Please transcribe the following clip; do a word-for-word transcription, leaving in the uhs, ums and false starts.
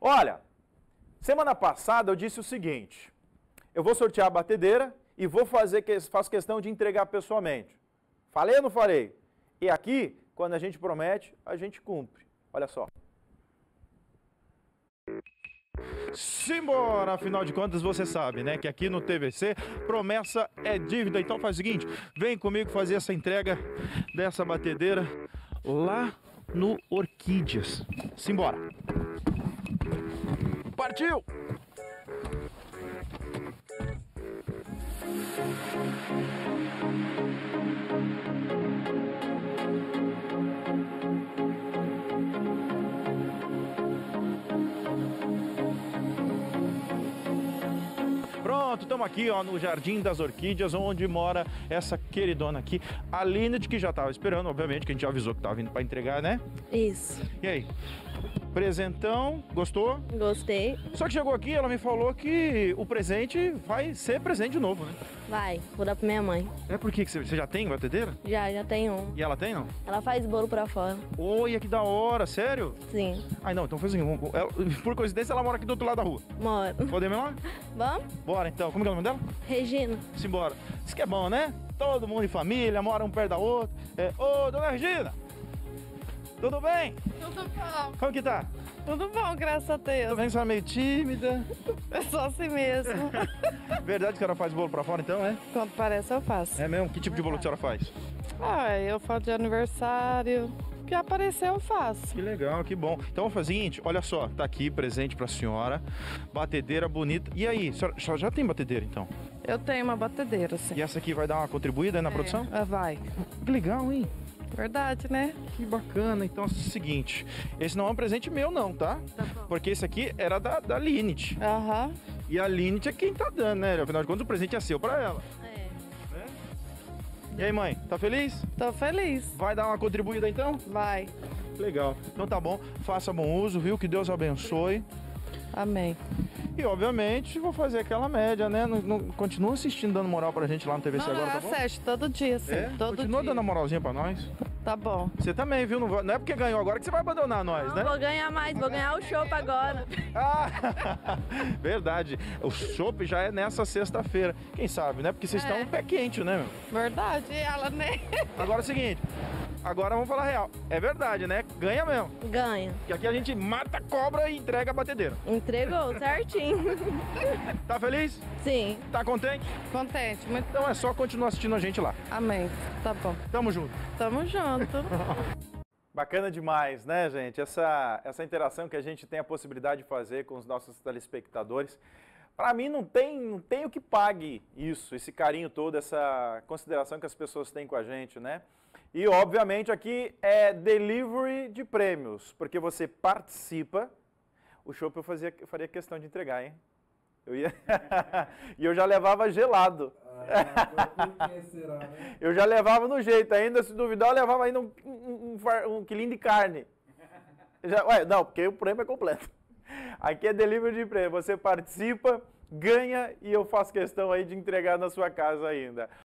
Olha, semana passada eu disse o seguinte, eu vou sortear a batedeira e vou fazer, faço questão de entregar pessoalmente. Falei ou não falei? E aqui, quando a gente promete, a gente cumpre. Olha só. Simbora, afinal de contas você sabe, né, que aqui no T V C promessa é dívida. Então faz o seguinte, vem comigo fazer essa entrega dessa batedeira lá no Orquídeas. Simbora. Partiu! Pronto, estamos aqui ó, no Jardim das Orquídeas, onde mora essa queridona aqui, a Linnet, que já estava esperando, obviamente, que a gente já avisou que estava vindo para entregar, né? Isso. E aí? Presentão, gostou? Gostei. Só que chegou aqui, ela me falou que o presente vai ser presente de novo, né? Vai, vou dar pra minha mãe. É porque você já tem batedeira? Já, já tem um. E ela tem, não? Ela faz bolo pra fora. Olha que da hora, sério? Sim. Ai não, então faz assim, vamos- ela- por coincidência ela mora aqui do outro lado da rua. Moro. Podemos ir lá? Vamos? Bora então, como que é o nome dela? Regina. Simbora. Isso que é bom, né? Todo mundo em família, mora um perto da outra. É, ô, dona Regina! Tudo bem? Tudo bom, Como que tá? tudo bom, graças a Tô Deus. vendo que você é meio tímida. É só assim mesmo. Verdade que a senhora faz bolo pra fora então, é? Quando parece, eu faço. É mesmo? Que tipo de bolo que a senhora faz? Ah, eu falo de aniversário. O que aparecer, eu faço. Que legal, que bom. Então vamos fazer o seguinte, olha só, tá aqui presente pra senhora, batedeira bonita. E aí, a senhora, a senhora já tem batedeira então? Eu tenho uma batedeira, sim. E essa aqui vai dar uma contribuída aí na É, produção? ah, vai. Que legal, hein? Verdade, né? Que bacana. Então é o seguinte, esse não é um presente meu não, tá? Tá bom. Porque esse aqui era da, da Linnet. Aham. E a Linnet é quem tá dando, né? Afinal de contas o presente é seu pra ela. É. Né? E aí, mãe, tá feliz? Tô feliz. Vai dar uma contribuída então? Vai. Legal. Então tá bom, faça bom uso, viu? Que Deus abençoe. Amém. E obviamente vou fazer aquela média, né? Não, não- continua assistindo, dando moral pra gente lá no T V C Não, agora, não, tá bom? assiste todo dia, sim. É? Todo Continua dia. dando a moralzinha pra nós. Tá bom. Você também, viu? Não, vai- não é porque ganhou agora que você vai abandonar nós, Não, né? vou ganhar mais, vou ganhar o chopp agora. Ah, verdade. O chopp já é nessa sexta-feira. Quem sabe, né? Porque vocês É. estão um pé quente, né, meu? Verdade, ela nem... Agora é o seguinte, agora vamos falar real. É verdade, né? Ganha mesmo. Ganha. Que aqui a gente mata a cobra e entrega a batedeira. Entregou certinho. Tá feliz? Sim. Tá contente? Contente, muito... Então é só continuar assistindo a gente lá. Amém. Tá bom. Tamo junto. Tamo junto. Bacana demais, né, gente? Essa, essa interação que a gente tem a possibilidade de fazer com os nossos telespectadores. Para mim não tem, não tem o que pague isso, esse carinho todo, essa consideração que as pessoas têm com a gente, né? E obviamente aqui é delivery de prêmios, porque você participa. O chopp eu, fazia, eu faria questão de entregar, hein? Eu ia... e eu já levava gelado. Ah, por que será, né? Eu já levava no jeito, ainda se duvidar, eu levava ainda um, um, um, far- um quilinho de carne. Já, ué, não, porque o prêmio é completo. Aqui é delivery de prêmio, você participa, ganha e eu faço questão aí de entregar na sua casa ainda.